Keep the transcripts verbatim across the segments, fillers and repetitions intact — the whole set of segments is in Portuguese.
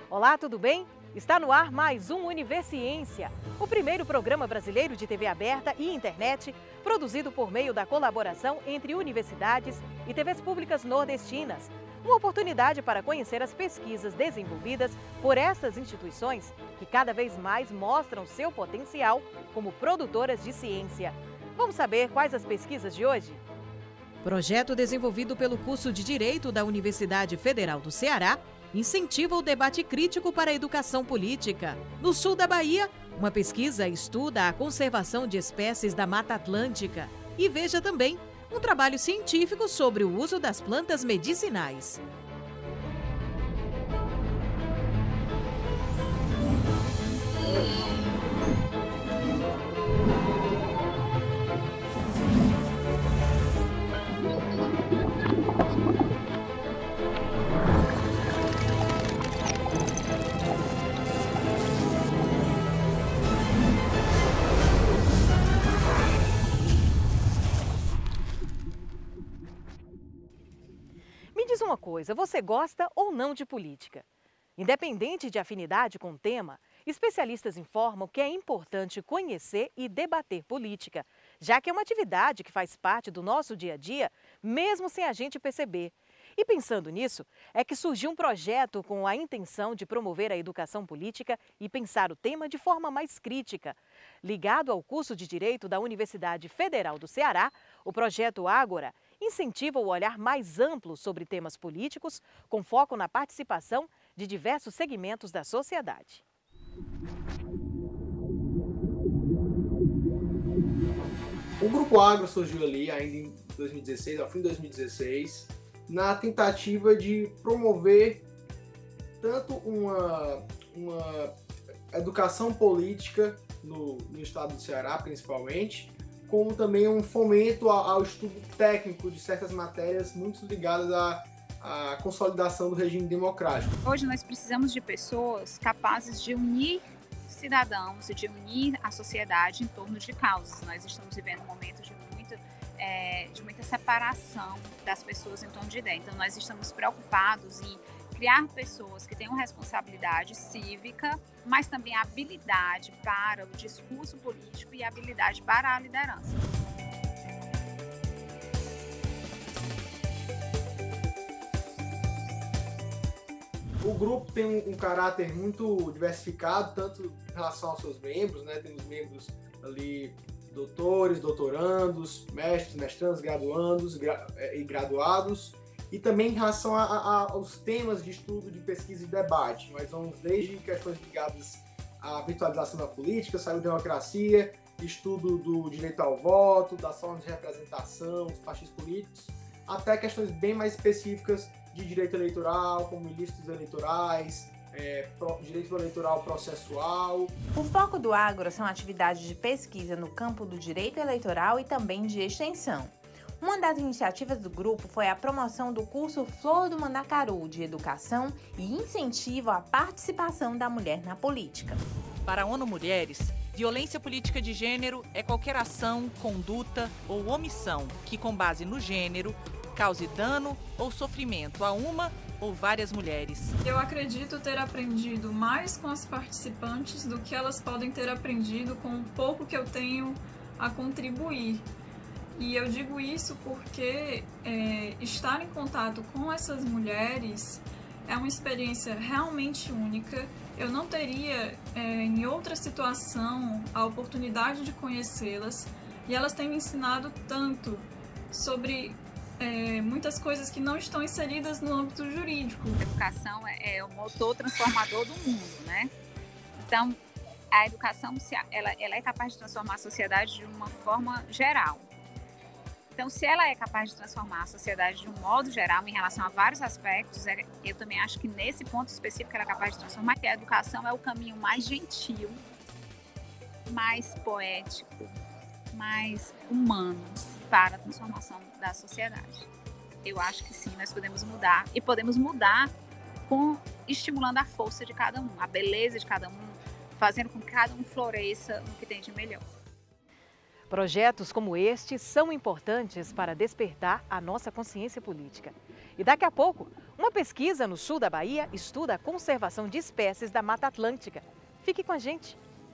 Olá, tudo bem? Está no ar mais um Universiência, o primeiro programa brasileiro de T V aberta e internet, produzido por meio da colaboração entre universidades e T Vs públicas nordestinas. Uma oportunidade para conhecer as pesquisas desenvolvidas por essas instituições que cada vez mais mostram seu potencial como produtoras de ciência. Vamos saber quais as pesquisas de hoje? Projeto desenvolvido pelo curso de Direito da Universidade Federal do Ceará incentiva o debate crítico para a educação política. No sul da Bahia, uma pesquisa estuda a conservação de espécies da Mata Atlântica. E veja também um trabalho científico sobre o uso das plantas medicinais. Diz uma coisa, você gosta ou não de política? Independente de afinidade com o tema, especialistas informam que é importante conhecer e debater política, já que é uma atividade que faz parte do nosso dia a dia, mesmo sem a gente perceber. E pensando nisso, é que surgiu um projeto com a intenção de promover a educação política e pensar o tema de forma mais crítica. Ligado ao curso de Direito da Universidade Federal do Ceará, o projeto Ágora incentiva o olhar mais amplo sobre temas políticos, com foco na participação de diversos segmentos da sociedade. O Grupo Agro surgiu ali ainda em dois mil e dezesseis, ao fim de dois mil e dezesseis, na tentativa de promover tanto uma, uma educação política no, no estado do Ceará, principalmente, como também um fomento ao estudo técnico de certas matérias muito ligadas à, à consolidação do regime democrático. Hoje nós precisamos de pessoas capazes de unir cidadãos e de unir a sociedade em torno de causas. Nós estamos vivendo um momento de muita, é, de muita separação das pessoas em torno de ideias. Então nós estamos preocupados em criar pessoas que tenham responsabilidade cívica, mas também habilidade para o discurso político e habilidade para a liderança. O grupo tem um, um caráter muito diversificado, tanto em relação aos seus membros, né? Temos membros ali doutores, doutorandos, mestres, mestrandos, graduandos gra- e graduados. E também em relação a, a, aos temas de estudo, de pesquisa e debate. Nós vamos desde questões ligadas à virtualização da política, saúde e democracia, estudo do direito ao voto, das formas de representação, dos partidos políticos, até questões bem mais específicas de direito eleitoral, como ilícitos eleitorais, é, pro, direito eleitoral processual. O foco do Ágora são atividades de pesquisa no campo do direito eleitoral e também de extensão. Uma das iniciativas do grupo foi a promoção do curso Flor do Mandacaru de Educação e Incentivo à Participação da Mulher na Política. Para a ONU Mulheres, violência política de gênero é qualquer ação, conduta ou omissão que, com base no gênero, cause dano ou sofrimento a uma ou várias mulheres. Eu acredito ter aprendido mais com as participantes do que elas podem ter aprendido com o pouco que eu tenho a contribuir. E eu digo isso porque é, estar em contato com essas mulheres é uma experiência realmente única. Eu não teria, é, em outra situação, a oportunidade de conhecê-las. E elas têm me ensinado tanto sobre é, muitas coisas que não estão inseridas no âmbito jurídico. A educação é, é o motor transformador do mundo, né? Então, a educação ela, ela é capaz de transformar a sociedade de uma forma geral. Então, se ela é capaz de transformar a sociedade de um modo geral, em relação a vários aspectos, eu também acho que nesse ponto específico ela é capaz de transformar, que a educação é o caminho mais gentil, mais poético, mais humano para a transformação da sociedade. Eu acho que sim, nós podemos mudar, e podemos mudar com, estimulando a força de cada um, a beleza de cada um, fazendo com que cada um floresça no que tem de melhor. Projetos como este são importantes para despertar a nossa consciência política. E daqui a pouco, Uma pesquisa no sul da Bahia estuda a conservação de espécies da Mata Atlântica. Fique com a gente.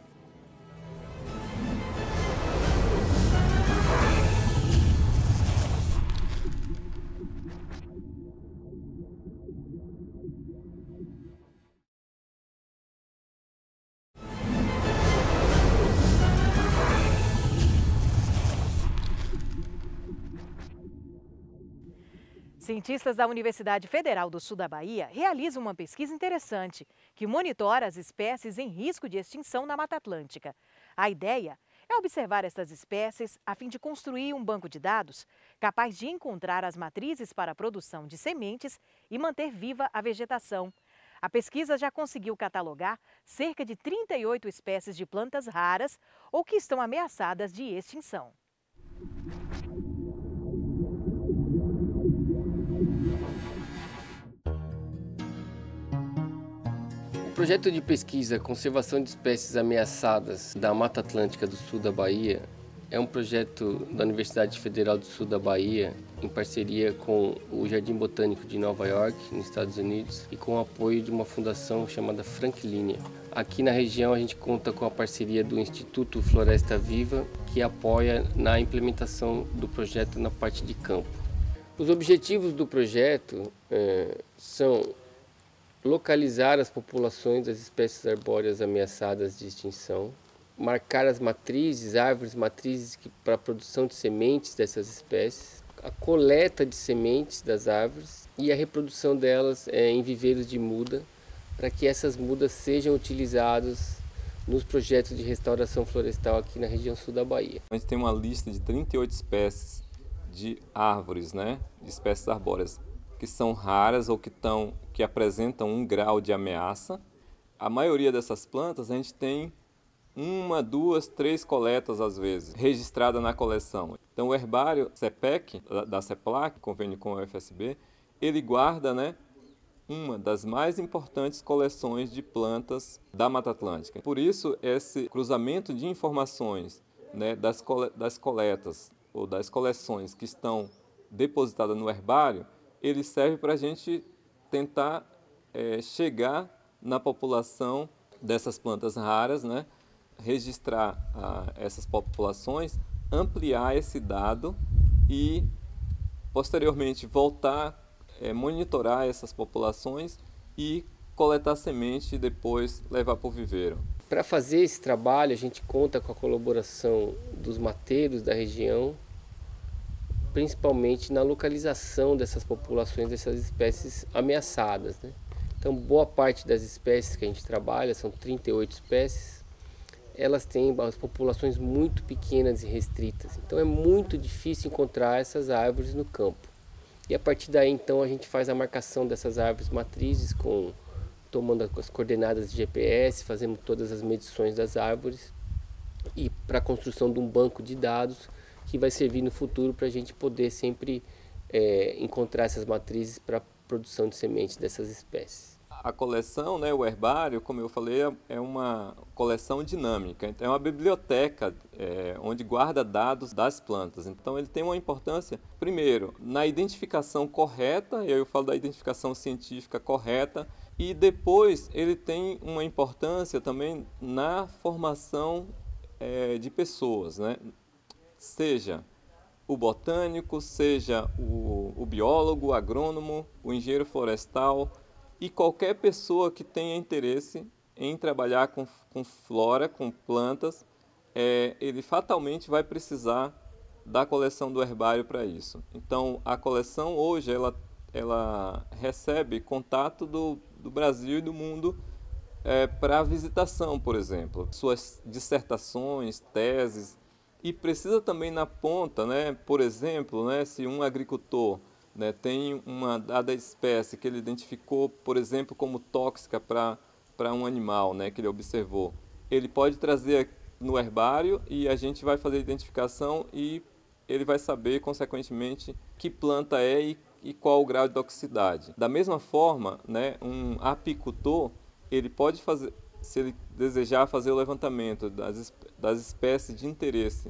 Cientistas da Universidade Federal do Sul da Bahia realizam uma pesquisa interessante que monitora as espécies em risco de extinção na Mata Atlântica. A ideia é observar estas espécies a fim de construir um banco de dados capaz de encontrar as matrizes para a produção de sementes e manter viva a vegetação. A pesquisa já conseguiu catalogar cerca de trinta e oito espécies de plantas raras ou que estão ameaçadas de extinção. O projeto de pesquisa Conservação de Espécies Ameaçadas da Mata Atlântica do Sul da Bahia é um projeto da Universidade Federal do Sul da Bahia em parceria com o Jardim Botânico de Nova York, nos Estados Unidos, e com o apoio de uma fundação chamada Franklin. Aqui na região a gente conta com a parceria do Instituto Floresta Viva, que apoia na implementação do projeto na parte de campo. Os objetivos do projeto é, são localizar as populações das espécies arbóreas ameaçadas de extinção, marcar as matrizes, árvores matrizes para a produção de sementes dessas espécies, a coleta de sementes das árvores e a reprodução delas é, em viveiros de muda, para que essas mudas sejam utilizadas nos projetos de restauração florestal aqui na região sul da Bahia. A gente tem uma lista de trinta e oito espécies de árvores, né, de espécies arbóreas, que são raras ou que, tão, que apresentam um grau de ameaça. A maioria dessas plantas a gente tem uma, duas, três coletas às vezes, registrada na coleção. Então o herbário CEPEC, da CEPLAC, convênio com a U F S B, ele guarda, né, uma das mais importantes coleções de plantas da Mata Atlântica. Por isso, esse cruzamento de informações, né, das, cole, das coletas ou das coleções que estão depositadas no herbário, ele serve para a gente tentar é, chegar na população dessas plantas raras, né? Registrar ah, essas populações, ampliar esse dado e, posteriormente, voltar, é, monitorar essas populações e coletar semente e depois levar para o viveiro. Para fazer esse trabalho, a gente conta com a colaboração dos mateiros da região, principalmente na localização dessas populações, dessas espécies ameaçadas, né? Então, boa parte das espécies que a gente trabalha, são trinta e oito espécies, elas têm as populações muito pequenas e restritas. Então, é muito difícil encontrar essas árvores no campo. E a partir daí, então, a gente faz a marcação dessas árvores matrizes, com, tomando as coordenadas de G P S, fazemos todas as medições das árvores e para a construção de um banco de dados que vai servir no futuro para a gente poder sempre é, encontrar essas matrizes para a produção de sementes dessas espécies. A coleção, né, o herbário, como eu falei, é uma coleção dinâmica. Então, é uma biblioteca é, onde guarda dados das plantas. Então, ele tem uma importância, primeiro, na identificação correta, e aí eu falo da identificação científica correta, e depois ele tem uma importância também na formação é, de pessoas, né? Seja o botânico, seja o, o biólogo, o agrônomo, o engenheiro florestal e qualquer pessoa que tenha interesse em trabalhar com, com flora, com plantas, é, ele fatalmente vai precisar da coleção do herbário para isso. Então, a coleção hoje ela, ela recebe contato do, do Brasil e do mundo é, para visitação, por exemplo, suas dissertações, teses. E precisa também na ponta, né, por exemplo, né, se um agricultor, né, tem uma dada espécie que ele identificou, por exemplo, como tóxica para para um animal, né, que ele observou, ele pode trazer no herbário e a gente vai fazer a identificação e ele vai saber, consequentemente, que planta é e, e qual o grau de toxicidade. Da mesma forma, né, um apicultor, ele pode fazer, se ele desejar fazer o levantamento das, das espécies de interesse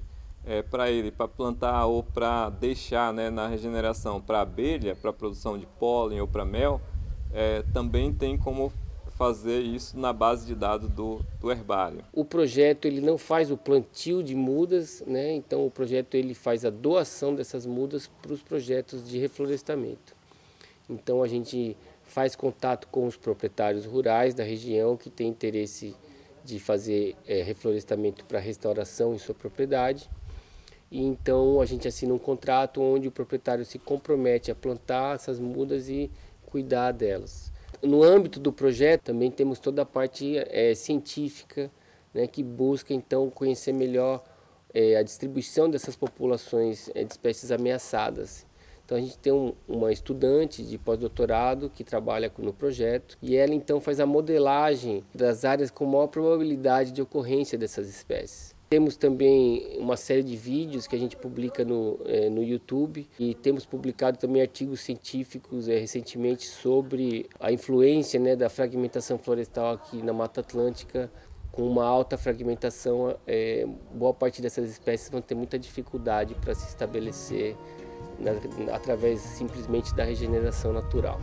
é, para ele, para plantar ou para deixar, né, na regeneração para abelha, para produção de pólen ou para mel, é, também tem como fazer isso na base de dados do, do herbário. O projeto ele não faz o plantio de mudas, né? Então o projeto ele faz a doação dessas mudas para os projetos de reflorestamento. Então a gente faz contato com os proprietários rurais da região que têm interesse de fazer é, reflorestamento para restauração em sua propriedade. E então a gente assina um contrato onde o proprietário se compromete a plantar essas mudas e cuidar delas. No âmbito do projeto também temos toda a parte é, científica, né, que busca então conhecer melhor é, a distribuição dessas populações é, de espécies ameaçadas. Então a gente tem um, uma estudante de pós-doutorado que trabalha no projeto e ela então faz a modelagem das áreas com maior probabilidade de ocorrência dessas espécies. Temos também uma série de vídeos que a gente publica no, é, no YouTube e temos publicado também artigos científicos é, recentemente sobre a influência, né, da fragmentação florestal aqui na Mata Atlântica. Com uma alta fragmentação, é, boa parte dessas espécies vão ter muita dificuldade para se estabelecer na, através simplesmente da regeneração natural.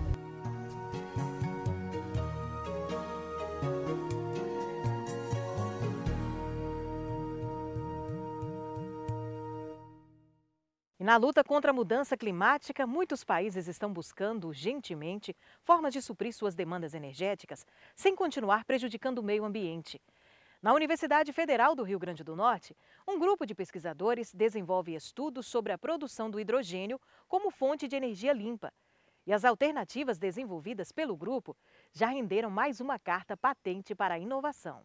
E na luta contra a mudança climática, muitos países estão buscando urgentemente formas de suprir suas demandas energéticas sem continuar prejudicando o meio ambiente. Na Universidade Federal do Rio Grande do Norte, um grupo de pesquisadores desenvolve estudos sobre a produção do hidrogênio como fonte de energia limpa. E as alternativas desenvolvidas pelo grupo já renderam mais uma carta patente para a inovação.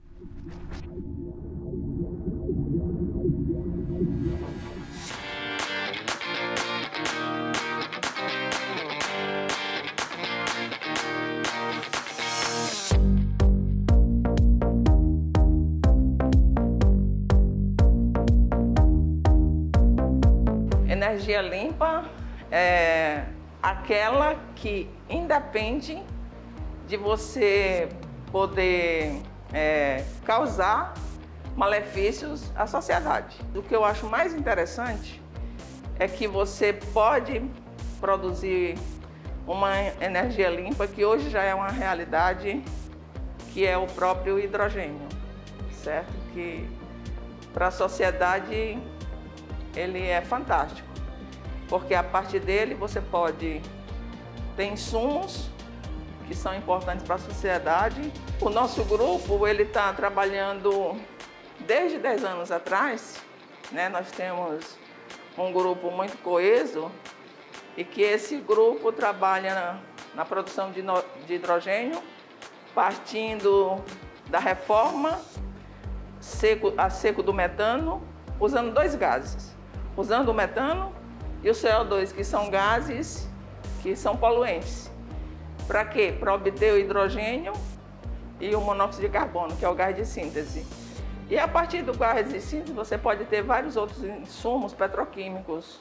Energia limpa é aquela que independe de você poder é, causar malefícios à sociedade. O que eu acho mais interessante é que você pode produzir uma energia limpa que hoje já é uma realidade, que é o próprio hidrogênio, certo? Que para a sociedade ele é fantástico, porque a partir dele você pode ter insumos que são importantes para a sociedade. O nosso grupo ele está trabalhando desde dez anos atrás, né? Nós temos um grupo muito coeso e que esse grupo trabalha na, na produção de, no, de hidrogênio, partindo da reforma seco, a seco do metano, usando dois gases. Usando o metano e o C O dois, que são gases que são poluentes. Para quê? Para obter o hidrogênio e o monóxido de carbono, que é o gás de síntese. E a partir do gás de síntese você pode ter vários outros insumos petroquímicos.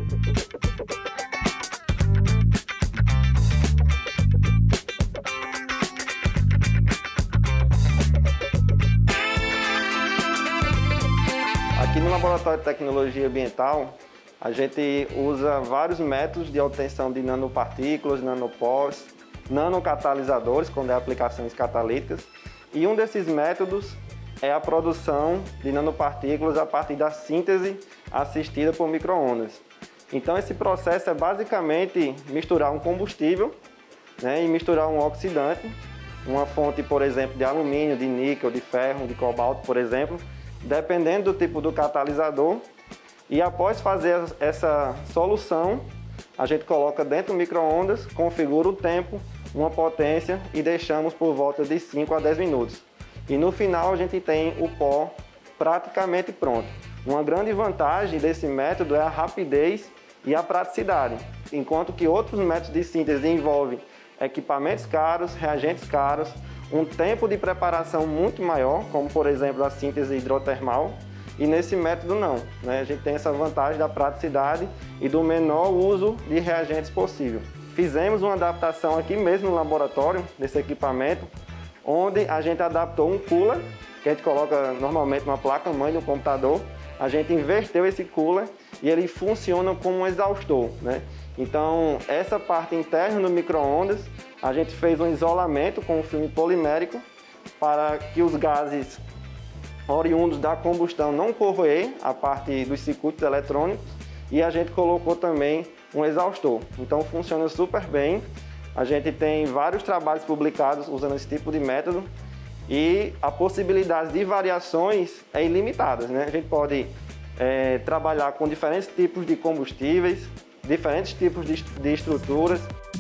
Aqui no Laboratório de Tecnologia Ambiental, a gente usa vários métodos de obtenção de nanopartículas, nanopós, nanocatalisadores, quando é aplicações catalíticas, e um desses métodos é a produção de nanopartículas a partir da síntese assistida por micro-ondas. Então esse processo é basicamente misturar um combustível, né, e misturar um oxidante, uma fonte, por exemplo, de alumínio, de níquel, de ferro, de cobalto, por exemplo, dependendo do tipo do catalisador. E após fazer essa solução, a gente coloca dentro do micro-ondas, configura o tempo, uma potência e deixamos por volta de cinco a dez minutos. E no final a gente tem o pó praticamente pronto. Uma grande vantagem desse método é a rapidez e a praticidade, enquanto que outros métodos de síntese envolvem equipamentos caros, reagentes caros, um tempo de preparação muito maior, como por exemplo a síntese hidrotermal, e nesse método não, né? A gente tem essa vantagem da praticidade e do menor uso de reagentes possível. Fizemos uma adaptação aqui mesmo no laboratório desse equipamento, onde a gente adaptou um cooler, que a gente coloca normalmente uma placa-mãe no computador, a gente inverteu esse cooler e ele funciona como um exaustor, né? Então, essa parte interna do micro-ondas, a gente fez um isolamento com um filme polimérico para que os gases oriundos da combustão não corroer a parte dos circuitos eletrônicos, e a gente colocou também um exaustor. Então, funciona super bem. A gente tem vários trabalhos publicados usando esse tipo de método e a possibilidade de variações é ilimitada, né? A gente pode é, trabalhar com diferentes tipos de combustíveis, diferentes tipos de, de estruturas.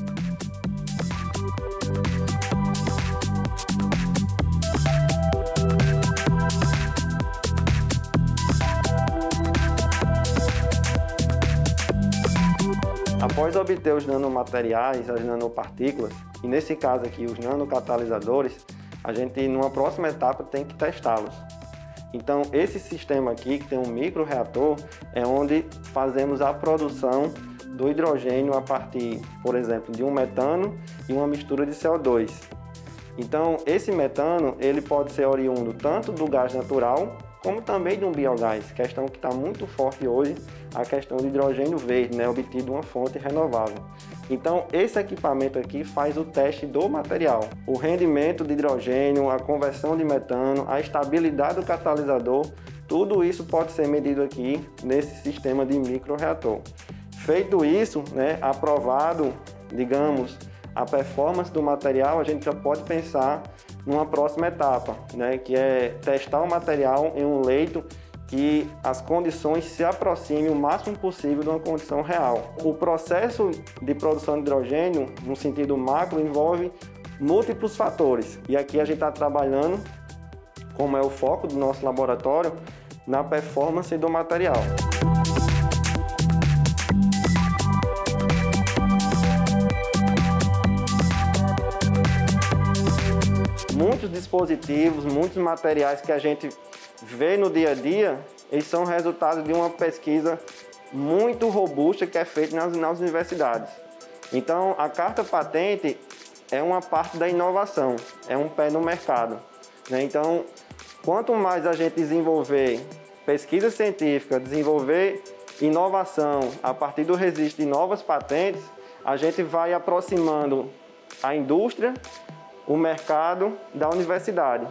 Após obter os nanomateriais, as nanopartículas, e nesse caso aqui os nanocatalisadores, a gente, numa próxima etapa, tem que testá-los. Então, esse sistema aqui, que tem um microreator, é onde fazemos a produção do hidrogênio a partir, por exemplo, de um metano e uma mistura de C O dois. Então, esse metano, ele pode ser oriundo tanto do gás natural, como também de um biogás, questão que está muito forte hoje, a questão do hidrogênio verde, né, obtido de uma fonte renovável. Então, esse equipamento aqui faz o teste do material. O rendimento de hidrogênio, a conversão de metano, a estabilidade do catalisador, tudo isso pode ser medido aqui nesse sistema de microreator. Feito isso, né, aprovado, digamos, a performance do material, a gente já pode pensar numa próxima etapa, né, que é testar o material em um leito que as condições se aproximem o máximo possível de uma condição real. O processo de produção de hidrogênio, no sentido macro, envolve múltiplos fatores. E aqui a gente está trabalhando, como é o foco do nosso laboratório, na performance do material. Muitos dispositivos, muitos materiais que a gente vê no dia a dia, eles são resultado de uma pesquisa muito robusta que é feita nas, nas universidades. Então, a carta patente é uma parte da inovação, é um pé no mercado, né? Então, quanto mais a gente desenvolver pesquisa científica, desenvolver inovação a partir do registro de novas patentes, a gente vai aproximando a indústria, o mercado da universidade.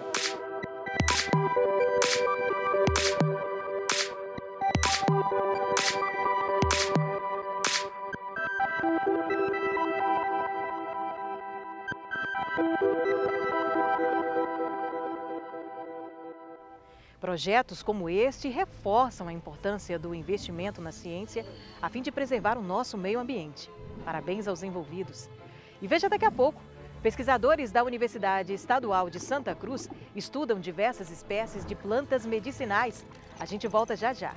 Projetos como este reforçam a importância do investimento na ciência a fim de preservar o nosso meio ambiente. Parabéns aos envolvidos. E veja daqui a pouco, pesquisadores da Universidade Estadual de Santa Cruz estudam diversas espécies de plantas medicinais. A gente volta já já.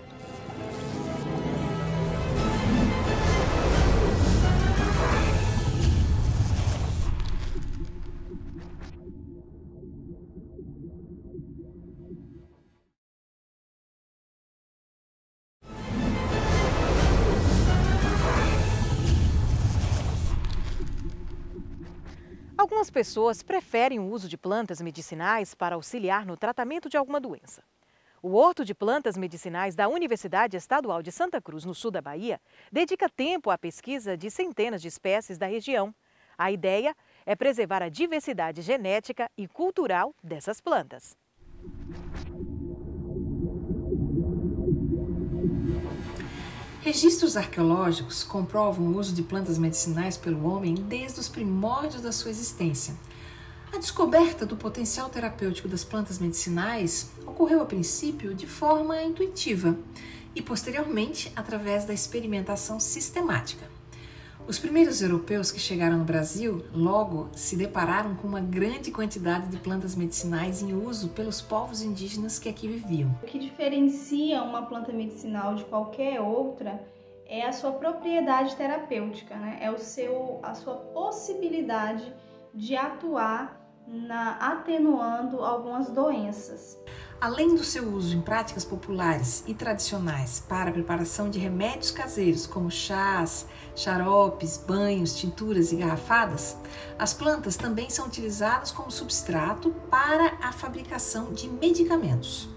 Algumas pessoas preferem o uso de plantas medicinais para auxiliar no tratamento de alguma doença. O Horto de Plantas Medicinais da Universidade Estadual de Santa Cruz, no sul da Bahia, dedica tempo à pesquisa de centenas de espécies da região. A ideia é preservar a diversidade genética e cultural dessas plantas. Registros arqueológicos comprovam o uso de plantas medicinais pelo homem desde os primórdios da sua existência. A descoberta do potencial terapêutico das plantas medicinais ocorreu a princípio de forma intuitiva e posteriormente através da experimentação sistemática. Os primeiros europeus que chegaram no Brasil logo se depararam com uma grande quantidade de plantas medicinais em uso pelos povos indígenas que aqui viviam. O que diferencia uma planta medicinal de qualquer outra é a sua propriedade terapêutica, né? É o seu, a sua possibilidade de atuar na, atenuando algumas doenças. Além do seu uso em práticas populares e tradicionais para a preparação de remédios caseiros, como chás, xaropes, banhos, tinturas e garrafadas, as plantas também são utilizadas como substrato para a fabricação de medicamentos.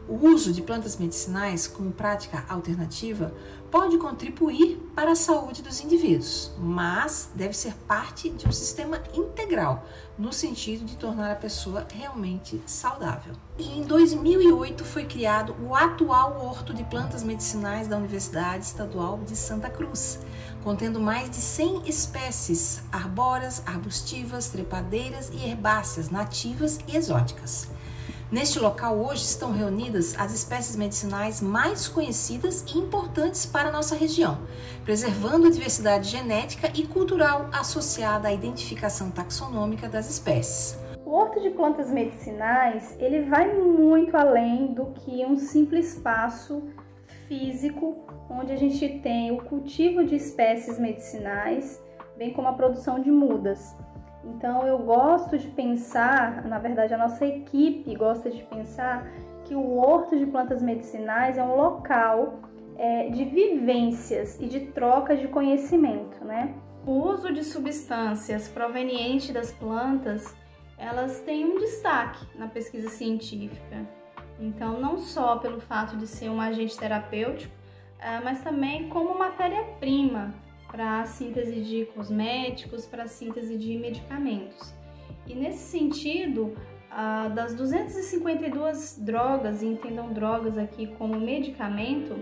O uso de plantas medicinais como prática alternativa pode contribuir para a saúde dos indivíduos, mas deve ser parte de um sistema integral, no sentido de tornar a pessoa realmente saudável. E em dois mil e oito foi criado o atual Horto de Plantas Medicinais da Universidade Estadual de Santa Cruz, contendo mais de cem espécies arbóreas, arbustivas, trepadeiras e herbáceas nativas e exóticas. Neste local hoje estão reunidas as espécies medicinais mais conhecidas e importantes para a nossa região, preservando a diversidade genética e cultural associada à identificação taxonômica das espécies. O Horto de Plantas Medicinais, ele vai muito além do que um simples espaço físico, onde a gente tem o cultivo de espécies medicinais, bem como a produção de mudas. Então eu gosto de pensar, na verdade a nossa equipe gosta de pensar que o Horto de Plantas Medicinais é um local é, de vivências e de troca de conhecimento, né? O uso de substâncias provenientes das plantas, elas têm um destaque na pesquisa científica. Então não só pelo fato de ser um agente terapêutico, mas também como matéria-prima para a síntese de cosméticos, para a síntese de medicamentos. E nesse sentido, das duzentas e cinquenta e duas drogas, e entendam drogas aqui como medicamento,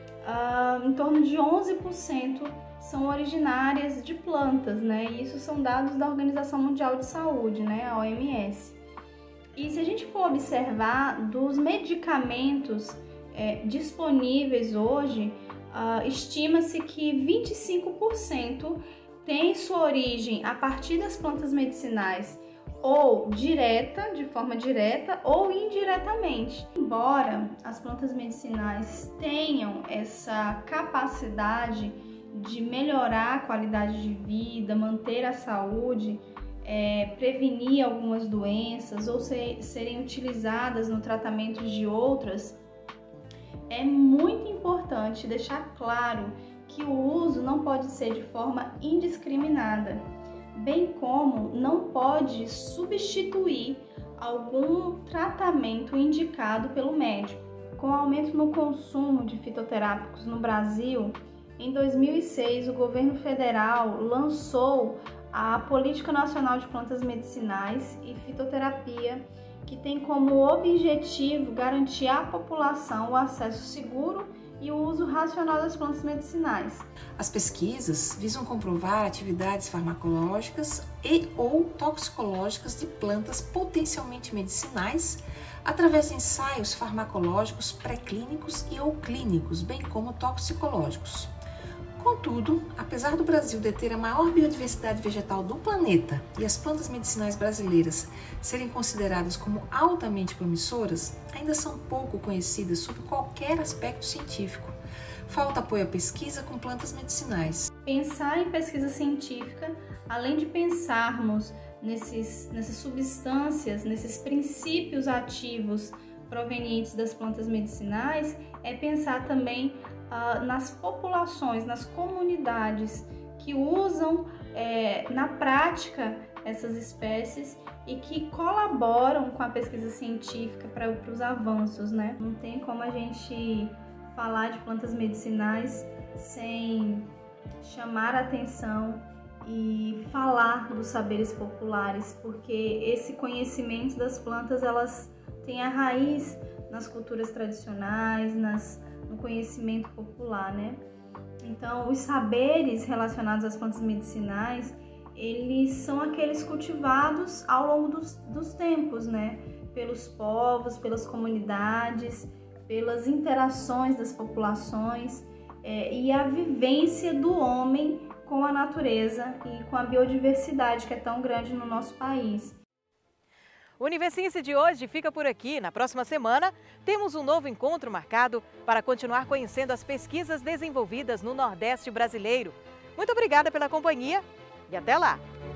em torno de onze por cento são originárias de plantas, né? E isso são dados da Organização Mundial de Saúde, né? A O M S. E se a gente for observar dos medicamentos é, disponíveis hoje, Uh, estima-se que vinte e cinco por cento tem sua origem a partir das plantas medicinais, ou direta, de forma direta, ou indiretamente. Embora as plantas medicinais tenham essa capacidade de melhorar a qualidade de vida, manter a saúde, é, prevenir algumas doenças ou ser, serem utilizadas no tratamento de outras, é muito importante deixar claro que o uso não pode ser de forma indiscriminada, bem como não pode substituir algum tratamento indicado pelo médico. Com o aumento no consumo de fitoterápicos no Brasil, em dois mil e seis o governo federal lançou a Política Nacional de Plantas Medicinais e Fitoterapia, que tem como objetivo garantir à população o acesso seguro e o uso racional das plantas medicinais. As pesquisas visam comprovar atividades farmacológicas e ou toxicológicas de plantas potencialmente medicinais através de ensaios farmacológicos pré-clínicos e ou clínicos, bem como toxicológicos. Contudo, apesar do Brasil deter a maior biodiversidade vegetal do planeta e as plantas medicinais brasileiras serem consideradas como altamente promissoras, ainda são pouco conhecidas sob qualquer aspecto científico. Falta apoio à pesquisa com plantas medicinais. Pensar em pesquisa científica, além de pensarmos nesses, nessas substâncias, nesses princípios ativos provenientes das plantas medicinais, é pensar também Uh, nas populações, nas comunidades que usam é, na prática essas espécies e que colaboram com a pesquisa científica para os avanços, né? Não tem como a gente falar de plantas medicinais sem chamar a atenção e falar dos saberes populares, porque esse conhecimento das plantas, elas têm a raiz nas culturas tradicionais, nas no conhecimento popular, né? Então, os saberes relacionados às plantas medicinais, eles são aqueles cultivados ao longo dos, dos tempos, né? Pelos povos, pelas comunidades, pelas interações das populações é, e a vivência do homem com a natureza e com a biodiversidade que é tão grande no nosso país. O Universiense de hoje fica por aqui. Na próxima semana, temos um novo encontro marcado para continuar conhecendo as pesquisas desenvolvidas no Nordeste brasileiro. Muito obrigada pela companhia e até lá!